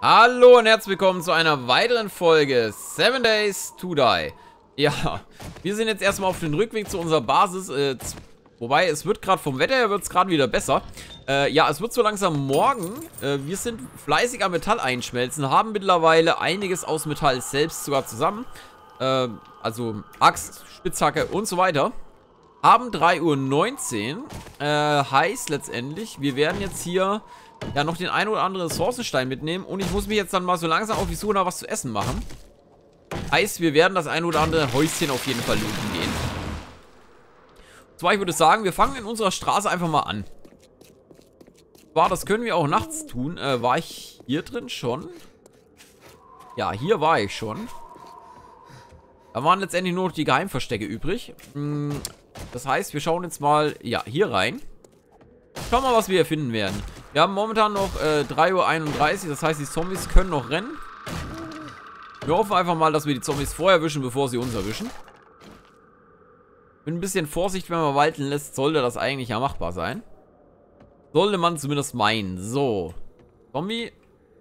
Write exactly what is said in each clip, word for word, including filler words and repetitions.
Hallo und herzlich willkommen zu einer weiteren Folge Seven Days to Die. Ja, wir sind jetzt erstmal auf dem Rückweg zu unserer Basis. Äh, wobei, es wird gerade vom Wetter her wird es gerade wieder besser. Äh, ja, es wird so langsam morgen. Äh, wir sind fleißig am Metall einschmelzen, haben mittlerweile einiges aus Metall selbst sogar zusammen. Äh, also Axt, Spitzhacke und so weiter. Haben drei Uhr neunzehn. Äh, heißt letztendlich, wir werden jetzt hier ja noch den einen oder anderen Ressourcenstein mitnehmen. Und ich muss mich jetzt dann mal so langsam auf die Suche nach was zu essen machen. Heißt, wir werden das ein oder andere Häuschen auf jeden Fall looten gehen. Und zwar, ich würde sagen, wir fangen in unserer Straße einfach mal an. Zwar, das können wir auch nachts tun. Äh, war ich hier drin schon? Ja, hier war ich schon. Da waren letztendlich nur noch die Geheimverstecke übrig. Das heißt, wir schauen jetzt mal, ja, hier rein. Schauen wir mal, was wir hier finden werden. Wir haben momentan noch äh, drei Uhr einunddreißig, das heißt, die Zombies können noch rennen. Wir hoffen einfach mal, dass wir die Zombies vorher erwischen, bevor sie uns erwischen. Mit ein bisschen Vorsicht, wenn man walten lässt, sollte das eigentlich ja machbar sein. Sollte man zumindest meinen. So. Zombie.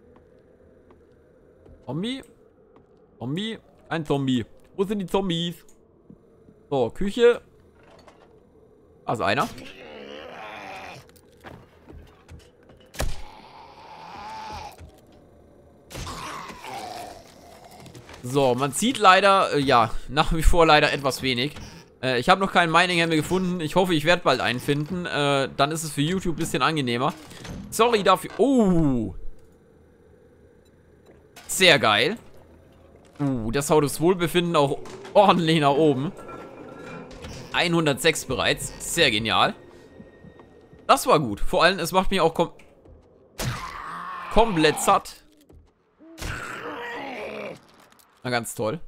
Zombie. Zombie. Ein Zombie. Wo sind die Zombies? So, Küche. Da ist einer. So, man sieht leider, äh, ja, nach wie vor leider etwas wenig. Äh, ich habe noch keinen Mining Helm gefunden. Ich hoffe, ich werde bald einen finden. Äh, dann ist es für YouTube ein bisschen angenehmer. Sorry dafür. Oh. Sehr geil. Uh, das haut das Wohlbefinden auch ordentlich nach oben. hundertsechs bereits. Sehr genial. Das war gut. Vor allem, es macht mich auch kom komplett satt. Na, ganz toll.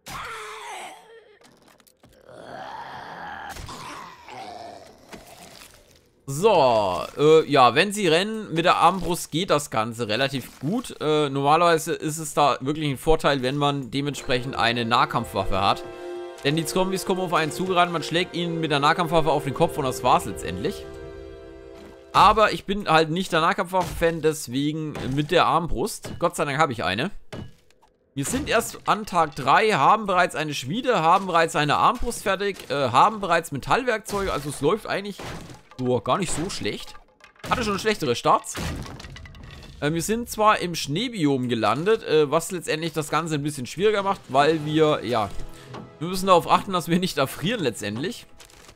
So, äh, ja, wenn sie rennen mit der Armbrust geht das Ganze relativ gut. Äh, normalerweise ist es da wirklich ein Vorteil, wenn man dementsprechend eine Nahkampfwaffe hat. Denn die Zombies kommen auf einen zugerannt, man schlägt ihnen mit der Nahkampfwaffe auf den Kopf und das war's letztendlich. Aber ich bin halt nicht der Nahkampfwaffe-Fan, deswegen mit der Armbrust. Gott sei Dank habe ich eine. Wir sind erst an Tag drei, haben bereits eine Schmiede, haben bereits eine Armbrust fertig, äh, haben bereits Metallwerkzeuge, also es läuft eigentlich oh, gar nicht so schlecht. Hatte schon schlechtere Starts. Äh, wir sind zwar im Schneebiom gelandet, äh, was letztendlich das Ganze ein bisschen schwieriger macht, weil wir, ja, wir müssen darauf achten, dass wir nicht erfrieren letztendlich.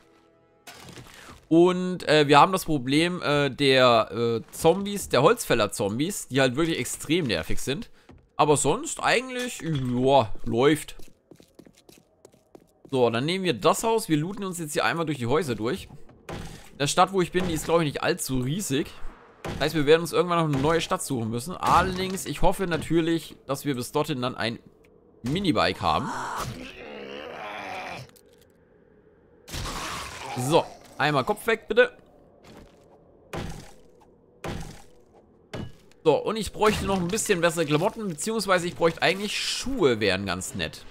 Und äh, wir haben das Problem äh, der äh, Zombies, der Holzfäller-Zombies, die halt wirklich extrem nervig sind. Aber sonst eigentlich, ja, läuft. So, dann nehmen wir das Haus. Wir looten uns jetzt hier einmal durch die Häuser durch. Der Stadt, wo ich bin, die ist, glaube ich, nicht allzu riesig. Das heißt, wir werden uns irgendwann noch eine neue Stadt suchen müssen. Allerdings, ich hoffe natürlich, dass wir bis dorthin dann ein Minibike haben. So, einmal Kopf weg, bitte. So, und ich bräuchte noch ein bisschen bessere Klamotten, beziehungsweise ich bräuchte eigentlich Schuhe, wären ganz nett.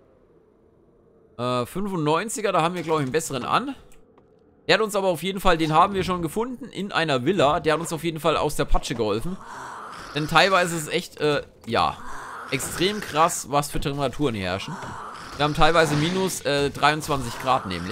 Äh, fünfundneunziger, da haben wir, glaube ich, einen besseren an. Der hat uns aber auf jeden Fall, den haben wir schon gefunden in einer Villa. Der hat uns auf jeden Fall aus der Patsche geholfen. Denn teilweise ist es echt, äh, ja, extrem krass, was für Temperaturen hier herrschen. Wir haben teilweise minus äh, dreiundzwanzig Grad nämlich.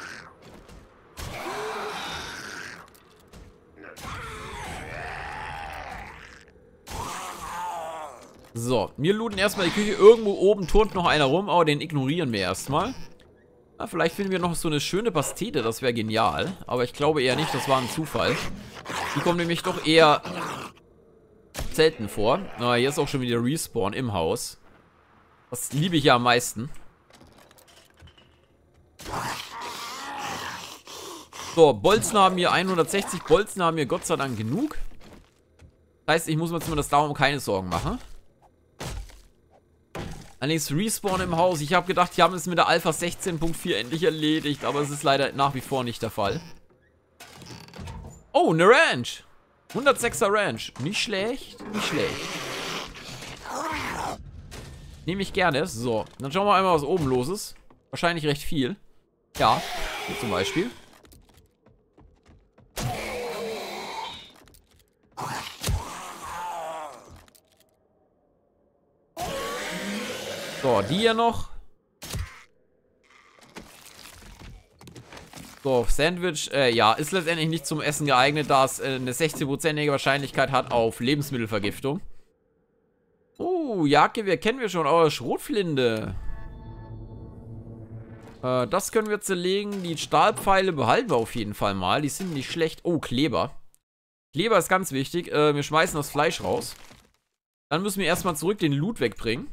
So, wir looten erstmal die Küche. Irgendwo oben turnt noch einer rum, aber den ignorieren wir erstmal. Na, vielleicht finden wir noch so eine schöne Pastete, das wäre genial. Aber ich glaube eher nicht, das war ein Zufall. Die kommen nämlich doch eher selten vor. Na, hier ist auch schon wieder Respawn im Haus. Das liebe ich ja am meisten. So, Bolzen haben wir hundertsechzig. Bolzen haben wir Gott sei Dank genug. Das heißt, ich muss mir zumindest darum keine Sorgen machen. Allerdings Respawn im Haus. Ich habe gedacht, die haben es mit der Alpha sechzehn Punkt vier endlich erledigt, aber es ist leider nach wie vor nicht der Fall. Oh, eine Ranch. hundertsechser Ranch. Nicht schlecht, nicht schlecht. Nehme ich gerne. So, dann schauen wir einmal, was oben los ist. Wahrscheinlich recht viel. Ja, hier zum Beispiel. So, die hier noch. So, Sandwich, äh, ja, ist letztendlich nicht zum Essen geeignet, da es äh, eine sechzehn-prozentige Wahrscheinlichkeit hat auf Lebensmittelvergiftung. Oh, Jagdgewehr kennen wir schon, aber Schrotflinte. Äh, das können wir zerlegen. Die Stahlpfeile behalten wir auf jeden Fall mal. Die sind nicht schlecht. Oh, Kleber. Kleber ist ganz wichtig. Äh, wir schmeißen das Fleisch raus. Dann müssen wir erstmal zurück den Loot wegbringen.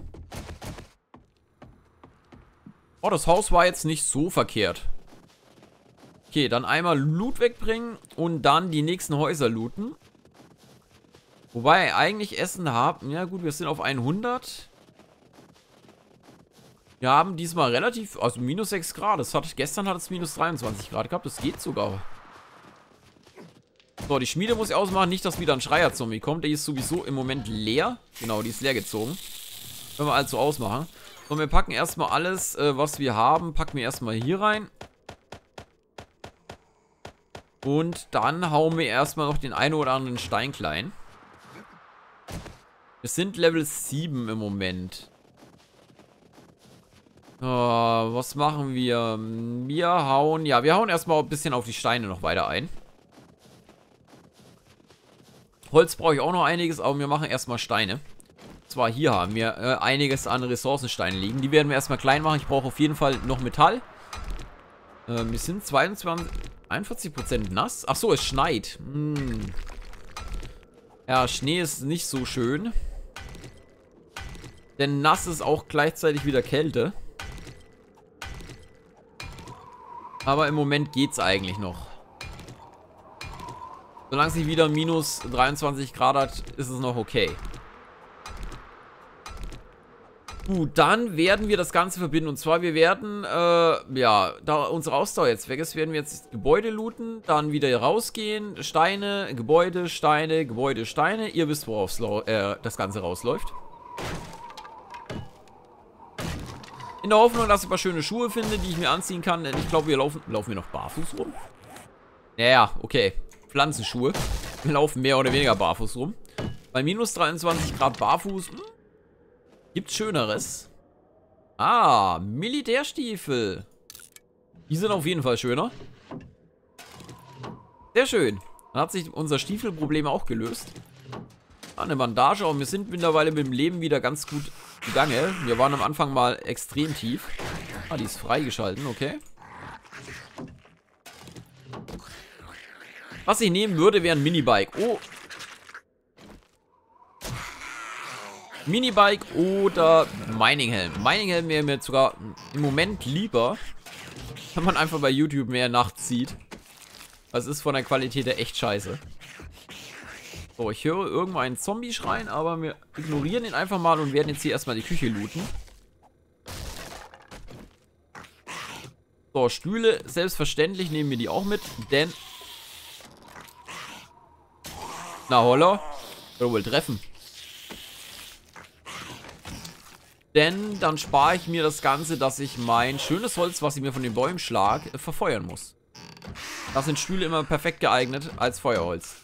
Oh, das Haus war jetzt nicht so verkehrt. Okay, dann einmal Loot wegbringen und dann die nächsten Häuser looten. Wobei, eigentlich Essen haben... Ja gut, wir sind auf hundert. Wir haben diesmal relativ... Also minus sechs Grad. Das hat, gestern hat es minus dreiundzwanzig Grad gehabt. Das geht sogar. So, die Schmiede muss ich ausmachen. Nicht, dass wieder ein Schreier-Zombie kommt. Der ist sowieso im Moment leer. Genau, die ist leer gezogen. Können wir also ausmachen. So, wir packen erstmal alles, äh, was wir haben. Packen wir erstmal hier rein. Und dann hauen wir erstmal noch den einen oder anderen Stein klein. Wir sind Level sieben im Moment. Oh, was machen wir? Wir hauen... Ja, wir hauen erstmal ein bisschen auf die Steine noch weiter ein. Holz brauche ich auch noch einiges, aber wir machen erstmal Steine. Und zwar hier haben wir äh, einiges an Ressourcensteinen liegen. Die werden wir erstmal klein machen. Ich brauche auf jeden Fall noch Metall. Äh, wir sind zweiundzwanzig... einundvierzig Prozent nass? Achso, es schneit. Hm. Ja, Schnee ist nicht so schön. Denn nass ist auch gleichzeitig wieder Kälte. Aber im Moment geht's eigentlich noch. Solange es nicht wieder minus dreiundzwanzig Grad hat, ist es noch okay. Gut, dann werden wir das Ganze verbinden. Und zwar, wir werden, äh, ja, da unsere Ausdauer jetzt weg ist, werden wir jetzt Gebäude looten, dann wieder rausgehen, Steine, Gebäude, Steine, Gebäude, Steine. Ihr wisst, worauf äh, das Ganze rausläuft. In der Hoffnung, dass ich ein paar schöne Schuhe finde, die ich mir anziehen kann, denn ich glaube, wir laufen, laufen wir noch barfuß rum? Ja, ja, okay. Pflanzenschuhe. Wir laufen mehr oder weniger barfuß rum. Bei minus dreiundzwanzig Grad barfuß, hm, gibt's Schöneres? Ah, Militärstiefel. Die sind auf jeden Fall schöner. Sehr schön. Dann hat sich unser Stiefelproblem auch gelöst. Ah, eine Bandage, aber wir sind mittlerweile mit dem Leben wieder ganz gut gegangen. Wir waren am Anfang mal extrem tief. Ah, die ist freigeschalten, okay. Was ich nehmen würde, wäre ein Minibike. Oh. Minibike oder Mininghelm. Mininghelm wäre mir sogar im Moment lieber, wenn man einfach bei YouTube mehr nachts sieht. Das ist von der Qualität her echt scheiße. So, ich höre irgendwo einen Zombie schreien, aber wir ignorieren ihn einfach mal und werden jetzt hier erstmal die Küche looten. So, Stühle, selbstverständlich nehmen wir die auch mit, denn... Na, holla. Oder wohl treffen. Denn dann spare ich mir das Ganze, dass ich mein schönes Holz, was ich mir von den Bäumen schlage, äh, verfeuern muss. Da sind Stühle immer perfekt geeignet als Feuerholz.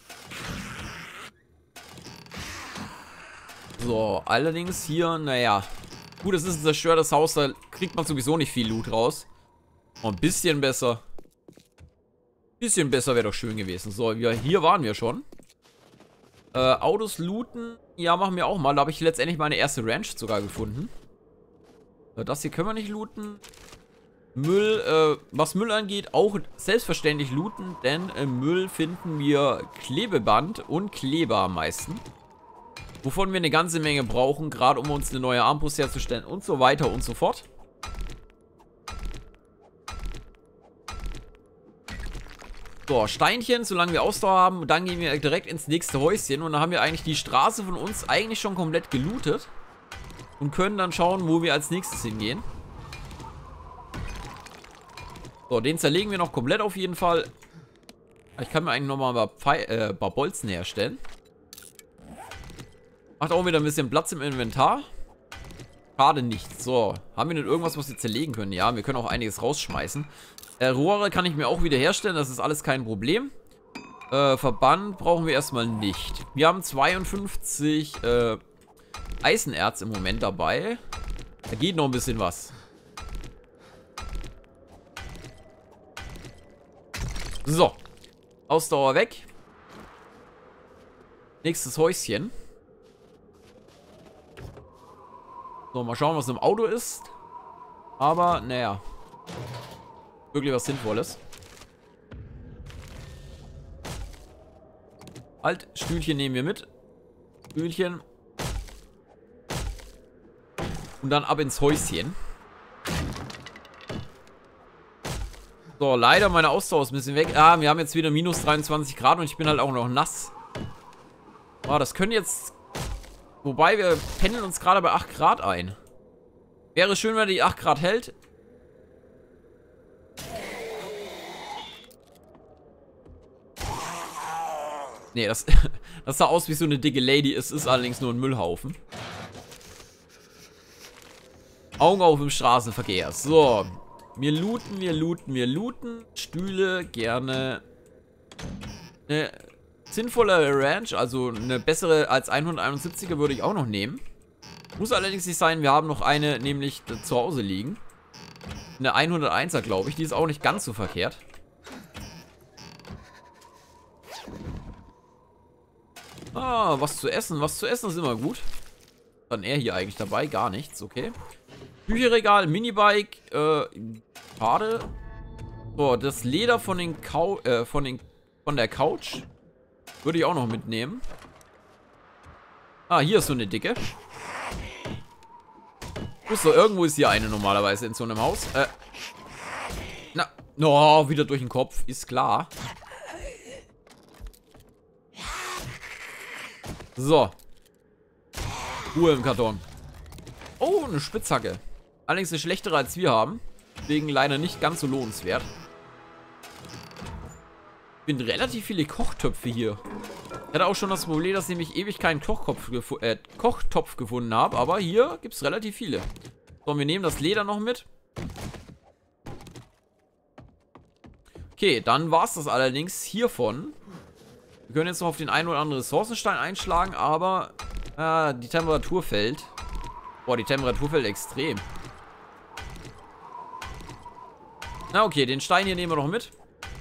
So, allerdings hier, naja. Gut, es ist ein zerstörtes Haus, da kriegt man sowieso nicht viel Loot raus. Und ein bisschen besser. Ein bisschen besser wäre doch schön gewesen. So, wir, hier waren wir schon. Äh, Autos looten. Ja, machen wir auch mal. Da habe ich letztendlich meine erste Ranch sogar gefunden. Äh, das hier können wir nicht looten. Müll, äh, was Müll angeht, auch selbstverständlich looten. Denn äh, Müll finden wir Klebeband und Kleber am meisten. Wovon wir eine ganze Menge brauchen, gerade um uns eine neue Armbrust herzustellen und so weiter und so fort. So, Steinchen, solange wir Ausdauer haben, dann gehen wir direkt ins nächste Häuschen und dann haben wir eigentlich die Straße von uns eigentlich schon komplett gelootet und können dann schauen, wo wir als nächstes hingehen. So, den zerlegen wir noch komplett auf jeden Fall. Ich kann mir eigentlich nochmal ein paar, äh, ein paar Bolzen herstellen. Macht auch wieder ein bisschen Platz im Inventar. Schade nicht. So, haben wir denn irgendwas, was wir zerlegen können? Ja, wir können auch einiges rausschmeißen. Äh, Rohre kann ich mir auch wieder herstellen. Das ist alles kein Problem. Äh, Verband brauchen wir erstmal nicht. Wir haben zweiundfünfzig äh, Eisenerz im Moment dabei. Da geht noch ein bisschen was. So. Ausdauer weg. Nächstes Häuschen. So, mal schauen, was im Auto ist. Aber, naja. Wirklich was Sinnvolles. Halt, Stühlchen nehmen wir mit. Stühlchen. Und dann ab ins Häuschen. So, leider meine Ausdauer ist ein bisschen weg. Ah, wir haben jetzt wieder minus dreiundzwanzig Grad und ich bin halt auch noch nass. Ah, das können jetzt... Wobei, wir pendeln uns gerade bei acht Grad ein. Wäre schön, wenn er die acht Grad hält. Nee, das, das sah aus wie so eine dicke Lady. Es ist allerdings nur ein Müllhaufen. Augen auf im Straßenverkehr. So. Wir looten, wir looten, wir looten. Stühle gerne. Eine sinnvolle Ranch, also eine bessere als hunderteinundsiebziger würde ich auch noch nehmen. Muss allerdings nicht sein, wir haben noch eine nämlich zu Hause liegen. Eine hunderteinser, glaube ich. Die ist auch nicht ganz so verkehrt. Ah, was zu essen. Was zu essen ist immer gut. Dann er hier eigentlich dabei. Gar nichts, okay. Bücherregal, Minibike, äh, schade. So, das Leder von den Kau äh, von den von der Couch würde ich auch noch mitnehmen. Ah, hier ist so eine dicke. So, irgendwo ist hier eine normalerweise in so einem Haus. Äh. Na, no, wieder durch den Kopf, ist klar. So. Ruhe im Karton. Oh, eine Spitzhacke. Allerdings eine schlechtere als wir haben. Deswegen leider nicht ganz so lohnenswert. Ich finde relativ viele Kochtöpfe hier. Ich hatte auch schon das Problem, dass ich nämlich ewig keinen Kochkopf gefu äh, Kochtopf gefunden habe. Aber hier gibt es relativ viele. So, wir nehmen das Leder noch mit. Okay, dann war es das allerdings hiervon. Wir können jetzt noch auf den einen oder anderen Ressourcenstein einschlagen, aber äh, die Temperatur fällt. Boah, die Temperatur fällt extrem. Na okay, den Stein hier nehmen wir noch mit.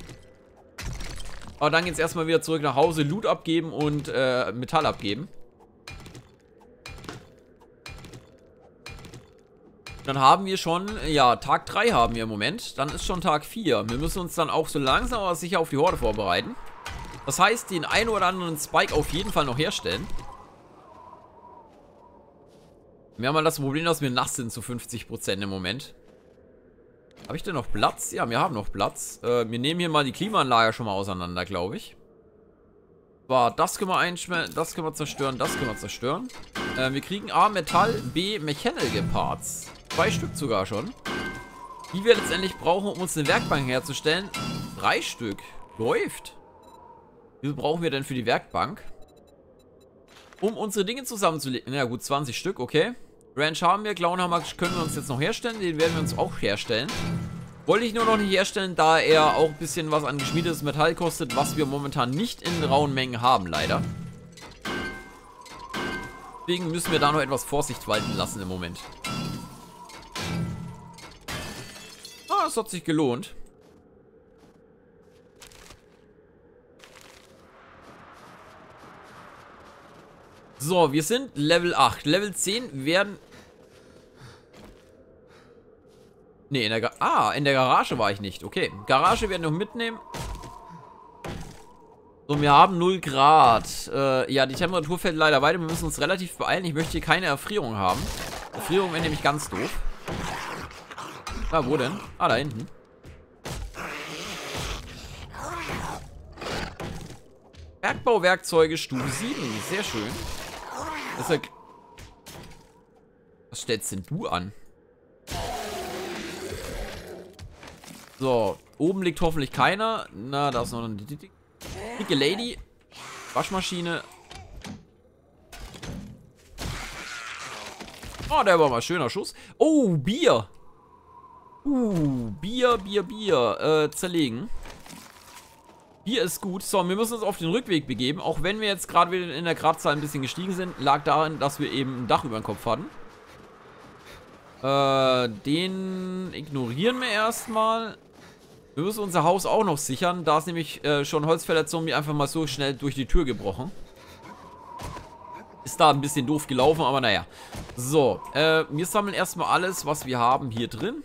Aber dann geht es erstmal wieder zurück nach Hause, Loot abgeben und äh, Metall abgeben. Dann haben wir schon, ja, Tag drei haben wir im Moment. Dann ist schon Tag vier. Wir müssen uns dann auch so langsam aber sicher auf die Horde vorbereiten. Das heißt, den einen oder anderen Spike auf jeden Fall noch herstellen. Wir haben mal das Problem, dass wir nass sind zu fünfzig Prozent im Moment. Habe ich denn noch Platz? Ja, wir haben noch Platz. Äh, wir nehmen hier mal die Klimaanlage schon mal auseinander, glaube ich. War, das können wir einschmelzen, das können wir zerstören, das können wir zerstören. Äh, wir kriegen A, Metall, B, Mechanical Parts. Zwei Stück sogar schon. Die wir letztendlich brauchen, um uns eine Werkbank herzustellen. Drei Stück. Läuft. Wie viel brauchen wir denn für die Werkbank? Um unsere Dinge zusammenzulegen. Ja gut, zwanzig Stück, okay. Ranch haben wir, Clownhammer können wir uns jetzt noch herstellen. Den werden wir uns auch herstellen. Wollte ich nur noch nicht herstellen, da er auch ein bisschen was an geschmiedetes Metall kostet, was wir momentan nicht in rauen Mengen haben, leider. Deswegen müssen wir da noch etwas Vorsicht walten lassen im Moment. Ah, es hat sich gelohnt. So, wir sind Level acht. Level zehn werden... Ne, in der Ga Ah, in der Garage war ich nicht. Okay, Garage werden wir noch mitnehmen. So, wir haben null Grad. Äh, ja, die Temperatur fällt leider weiter. Wir müssen uns relativ beeilen. Ich möchte hier keine Erfrierung haben. Erfrierung wäre nämlich ganz doof. Ah, wo denn? Ah, da hinten. Bergbauwerkzeuge Stufe sieben. Sehr schön. Das ist ja... Was stellst denn du an? So, oben liegt hoffentlich keiner. Na, da ist noch eine dicke Lady. Waschmaschine. Oh, der war mal ein schöner Schuss. Oh, Bier. Uh, Bier, Bier, Bier. Äh, zerlegen. Bier ist gut. So, wir müssen uns auf den Rückweg begeben. Auch wenn wir jetzt gerade wieder in der Gradzahl ein bisschen gestiegen sind, lag daran, dass wir eben ein Dach über dem Kopf hatten. Äh, den ignorieren wir erstmal. Wir müssen unser Haus auch noch sichern. Da ist nämlich äh, schon Holzfäller-Zombie einfach mal so schnell durch die Tür gebrochen. Ist da ein bisschen doof gelaufen, aber naja. So, äh, wir sammeln erstmal alles, was wir haben hier drin.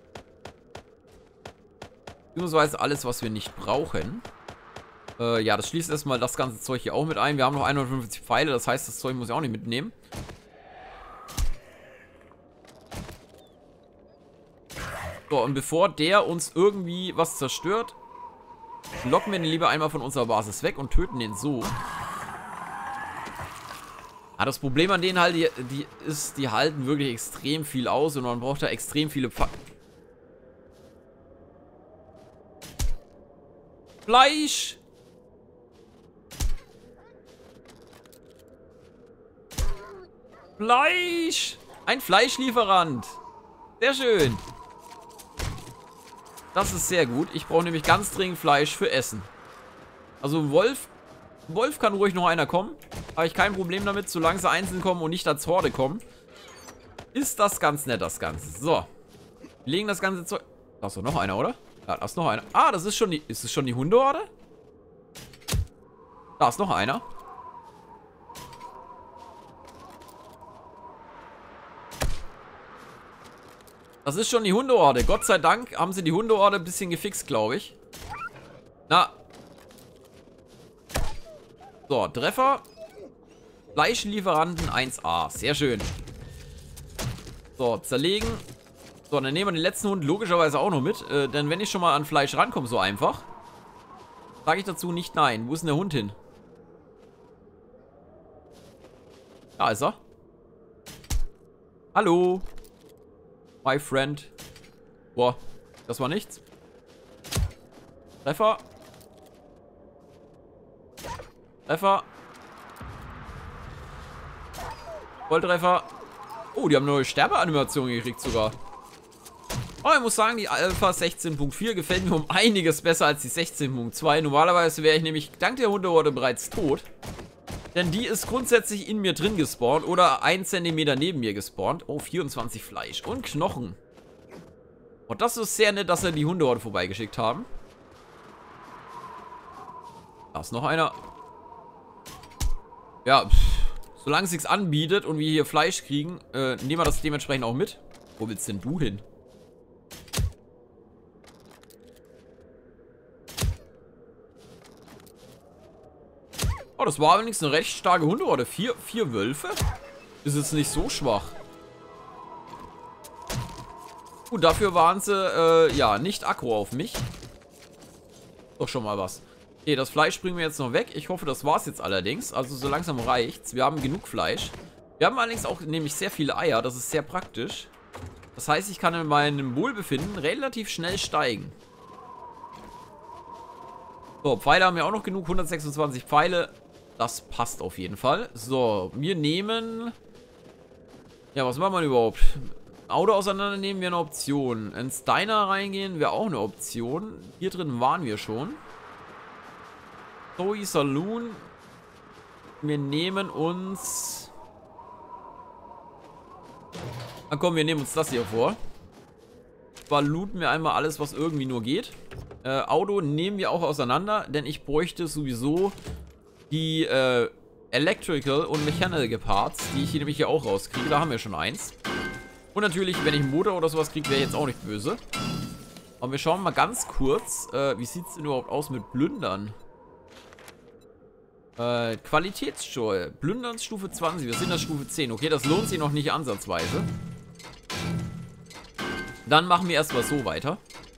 Beziehungsweise alles, was wir nicht brauchen. Äh, ja, das schließt erstmal das ganze Zeug hier auch mit ein. Wir haben noch hundertfünfzig Pfeile, das heißt, das Zeug muss ich auch nicht mitnehmen. So, und bevor der uns irgendwie was zerstört, locken wir den lieber einmal von unserer Basis weg und töten den so. Ah, das Problem an denen halt, die, die ist, die halten wirklich extrem viel aus und man braucht da extrem viele Pfeile. Fleisch! Fleisch! Ein Fleischlieferant! Sehr schön! Das ist sehr gut. Ich brauche nämlich ganz dringend Fleisch für Essen. Also ein Wolf. Wolf kann ruhig noch einer kommen. Habe ich kein Problem damit, solange sie einzeln kommen und nicht als Horde kommen. Ist das ganz nett, das Ganze. So. Wir legen das ganze Zeug. Da ist doch noch einer, oder? Ja, da ist noch einer. Ah, das ist schon die. Ist es schon die Hundehorde? Da ist noch einer. Das ist schon die Hundehorde. Gott sei Dank haben sie die Hundehorde ein bisschen gefixt, glaube ich. Na. So, Treffer. Fleischlieferanten eins A. Sehr schön. So, zerlegen. So, dann nehmen wir den letzten Hund logischerweise auch noch mit. Äh, denn wenn ich schon mal an Fleisch rankomme, so einfach, sage ich dazu nicht nein. Wo ist denn der Hund hin? Da ist er. Hallo. My friend. Boah, das war nichts. Treffer. Treffer. Volltreffer. Oh, die haben eine neue Sterbeanimation gekriegt sogar. Oh, ich muss sagen, die Alpha sechzehn Punkt vier gefällt mir um einiges besser als die sechzehn Punkt zwei. Normalerweise wäre ich nämlich dank der Hundehorde bereits tot. Denn die ist grundsätzlich in mir drin gespawnt oder ein Zentimeter neben mir gespawnt. Oh, vierundzwanzig Fleisch und Knochen. Und das ist sehr nett, dass wir die Hundehorde vorbeigeschickt haben. Da ist noch einer. Ja, pff, solange es nichts anbietet und wir hier Fleisch kriegen, äh, nehmen wir das dementsprechend auch mit. Wo willst denn du hin? Oh, das war allerdings eine recht starke Hundehorde. Vier, vier Wölfe? Ist jetzt nicht so schwach. Gut, dafür waren sie, äh, ja, nicht aggro auf mich. Doch schon mal was. Okay, das Fleisch bringen wir jetzt noch weg. Ich hoffe, das war's jetzt allerdings. Also so langsam reicht's. Wir haben genug Fleisch. Wir haben allerdings auch nämlich sehr viele Eier. Das ist sehr praktisch. Das heißt, ich kann in meinem Wohlbefinden relativ schnell steigen. So, Pfeile haben wir auch noch genug. hundertsechsundzwanzig Pfeile. Das passt auf jeden Fall. So, wir nehmen... Ja, was machen wir überhaupt? Auto auseinandernehmen wäre eine Option. Ins Diner reingehen wäre auch eine Option. Hier drin waren wir schon. Zoe Saloon. Wir nehmen uns... Na komm, wir nehmen uns das hier vor. Zwar looten wir einmal alles, was irgendwie nur geht. Äh, Auto nehmen wir auch auseinander, denn ich bräuchte sowieso die äh, Electrical und Mechanical Parts, die ich hier nämlich hier auch rauskriege. Da haben wir schon eins. Und natürlich, wenn ich einen Motor oder sowas kriege, wäre ich jetzt auch nicht böse. Aber wir schauen mal ganz kurz, äh, wie sieht es denn überhaupt aus mit Plündern? Äh, Qualitätssteuer. Plündern Stufe zwanzig. Wir sind auf Stufe zehn. Okay, das lohnt sich noch nicht ansatzweise. Dann machen wir erstmal so weiter.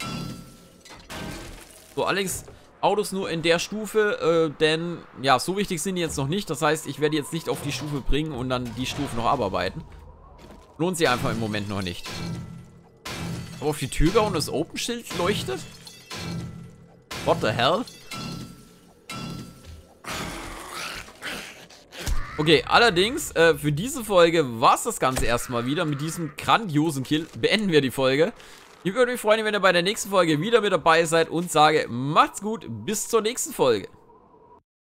So, Alex, Autos nur in der Stufe, äh, denn, ja, so wichtig sind die jetzt noch nicht. Das heißt, ich werde jetzt nicht auf die Stufe bringen und dann die Stufe noch abarbeiten. Lohnt sich einfach im Moment noch nicht. Aber auf die Tür gehauen und das Open-Schild leuchtet? What the hell? Okay, allerdings, äh, für diese Folge war es das Ganze erstmal wieder. Mit diesem grandiosen Kill beenden wir die Folge. Ich würde mich freuen, wenn ihr bei der nächsten Folge wieder mit dabei seid und sage, macht's gut, bis zur nächsten Folge.